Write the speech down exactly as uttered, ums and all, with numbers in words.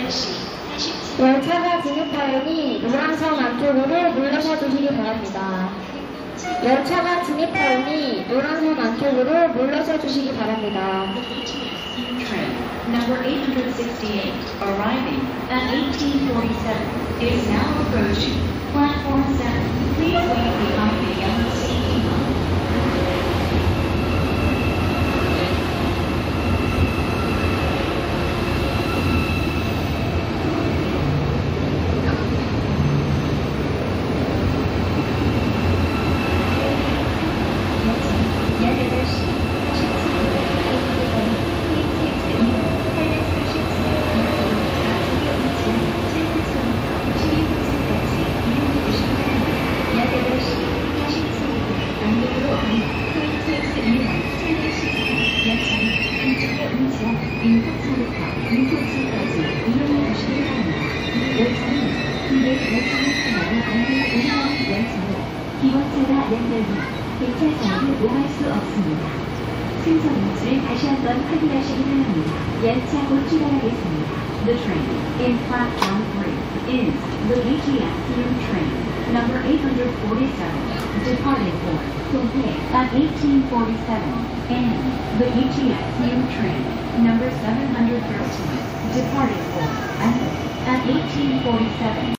열차가 진입하오니 노란선 안쪽으로 물러서 주시기 바랍니다. 열차가 진입하오니 노란선 안쪽으로 물러서 주시기 바랍니다. Train number eight hundred sixty-eight arriving at eighteen forty-seven is now approaching platform seven. Please wait behind the yellow safety line. 기관차가 연결돼 객차선을 오할 수 없습니다. 승선 위치를 다시 한번 확인하시기 바랍니다. 열차 곧 출발하겠습니다. The train in platform three is the B T S through train number eight hundred forty-seven departing for Gyeongtae at eighteen forty-seven and the B T S through train number seven hundred thirteen departing for Anhui at eighteen forty-seven.